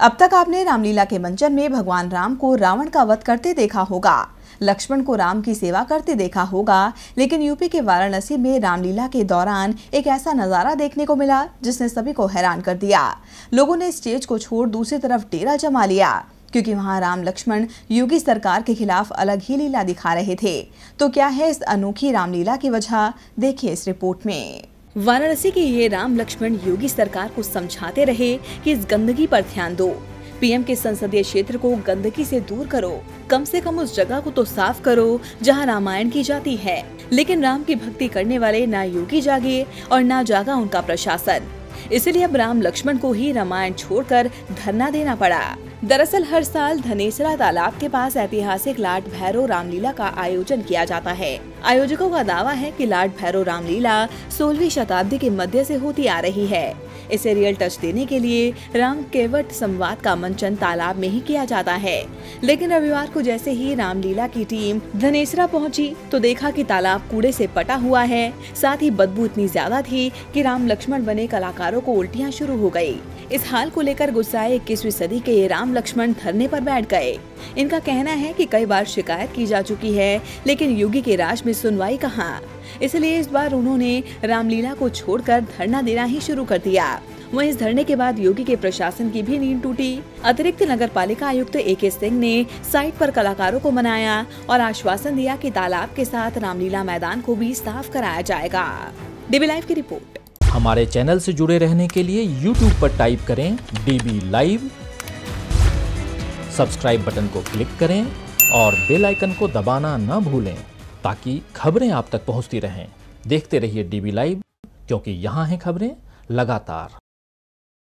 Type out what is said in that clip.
अब तक आपने रामलीला के मंचन में भगवान राम को रावण का वध करते देखा होगा, लक्ष्मण को राम की सेवा करते देखा होगा, लेकिन यूपी के वाराणसी में रामलीला के दौरान एक ऐसा नजारा देखने को मिला जिसने सभी को हैरान कर दिया। लोगों ने स्टेज को छोड़ दूसरी तरफ डेरा जमा लिया क्योंकि वहां राम लक्ष्मण योगी सरकार के खिलाफ अलग ही लीला दिखा रहे थे। तो क्या है इस अनोखी रामलीला की वजह, देखिए इस रिपोर्ट में। वाराणसी के ये राम लक्ष्मण योगी सरकार को समझाते रहे कि इस गंदगी पर ध्यान दो, पीएम के संसदीय क्षेत्र को गंदगी से दूर करो, कम से कम उस जगह को तो साफ करो जहां रामायण की जाती है। लेकिन राम की भक्ति करने वाले ना योगी जागे और ना जागा उनका प्रशासन। इसलिए अब राम लक्ष्मण को ही रामायण छोड़कर धरना देना पड़ा। दरअसल हर साल धनेसरा तालाब के पास ऐतिहासिक लाड भैरव रामलीला का आयोजन किया जाता है। आयोजकों का दावा है कि लाड भैरव रामलीला 16वीं शताब्दी के मध्य से होती आ रही है। इसे रियल टच देने के लिए राम केवट संवाद का मंचन तालाब में ही किया जाता है। लेकिन रविवार को जैसे ही रामलीला की टीम धनेसरा पहुंची तो देखा कि तालाब कूड़े से पटा हुआ है। साथ ही बदबू इतनी ज्यादा थी कि राम लक्ष्मण बने कलाकारों को उल्टियां शुरू हो गयी। इस हाल को लेकर गुस्साए 21वीं सदी के ये राम लक्ष्मण धरने पर बैठ गए। इनका कहना है कि कई बार शिकायत की जा चुकी है, लेकिन योगी के राज में सुनवाई कहाँ। इसलिए इस बार उन्होंने रामलीला को छोड़कर धरना देना ही शुरू कर दिया। वहीं इस धरने के बाद योगी के प्रशासन की भी नींद टूटी। अतिरिक्त नगर पालिका आयुक्त AK सिंह ने साइट पर कलाकारों को मनाया और आश्वासन दिया कि तालाब के साथ रामलीला मैदान को भी साफ कराया जाएगा। DB लाइव की रिपोर्ट। हमारे चैनल से जुड़े रहने के लिए YouTube पर टाइप करें DB लाइव, सब्सक्राइब बटन को क्लिक करें और बेल आइकन को दबाना न भूलें ताकि खबरें आप तक पहुंचती रहें। देखते रहिए DB लाइव, क्योंकि यहाँ हैं खबरें लगातार।